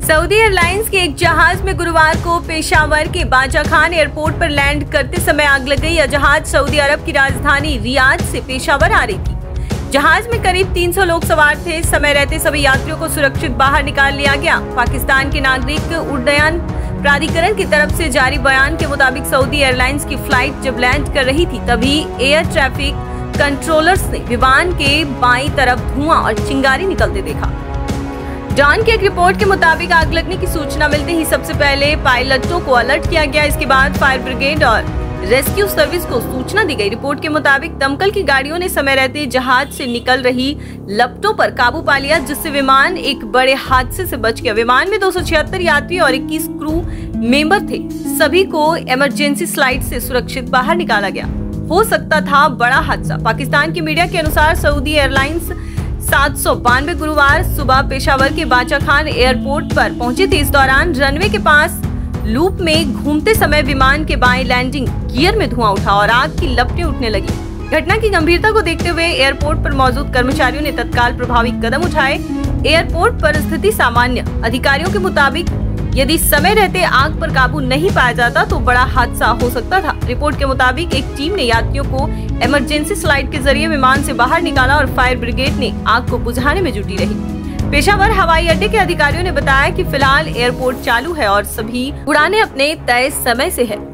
Saudi airlines के एक जहाज में गुरुवार को पेशावर के बाचा खान एयरपोर्ट पर लैंड करते समय आग लग गई। यह जहाज सऊदी अरब की राजधानी रियाद से पेशावर आ रही थी। जहाज में करीब 300 लोग सवार थे। समय रहते सभी यात्रियों को सुरक्षित बाहर निकाल लिया गया। पाकिस्तान के नागरिक उड्डयन प्राधिकरण की तरफ से जारी बयान के मुताबिक सऊदी एयरलाइंस की फ्लाइट जब लैंड कर रही थी तभी एयर ट्रैफिक कंट्रोलर्स ने विमान के बाईं तरफ धुआं और चिंगारी निकलते देखा। डॉन की एक रिपोर्ट के मुताबिक आग लगने की सूचना मिलते ही सबसे पहले पायलटों को अलर्ट किया गया। इसके बाद फायर ब्रिगेड और रेस्क्यू सर्विस को सूचना दी गई। रिपोर्ट के मुताबिक दमकल की गाड़ियों ने समय रहते जहाज से निकल रही लपटों पर काबू पा लिया, जिससे विमान एक बड़े हादसे से बच गया। विमान में 276 यात्री और 21 क्रू मेंबर थे। सभी को इमरजेंसी स्लाइड से सुरक्षित बाहर निकाला गया। हो सकता था बड़ा हादसा। पाकिस्तान की मीडिया के अनुसार सऊदी एयरलाइंस 792 गुरुवार सुबह पेशावर के बाचा खान एयरपोर्ट पर पहुंची थी। इस दौरान रनवे के पास लूप में घूमते समय विमान के बाएं लैंडिंग गियर में धुआं उठा और आग की लपटें उठने लगी। घटना की गंभीरता को देखते हुए एयरपोर्ट पर मौजूद कर्मचारियों ने तत्काल प्रभावी कदम उठाए। एयरपोर्ट पर स्थिति सामान्य। अधिकारियों के मुताबिक यदि समय रहते आग पर काबू नहीं पाया जाता तो बड़ा हादसा हो सकता था। रिपोर्ट के मुताबिक एक टीम ने यात्रियों को इमरजेंसी स्लाइड के जरिए विमान से बाहर निकाला और फायर ब्रिगेड ने आग को बुझाने में जुटी रही। पेशावर हवाई अड्डे के अधिकारियों ने बताया कि फिलहाल एयरपोर्ट चालू है और सभी उड़ानें अपने तय समय से है।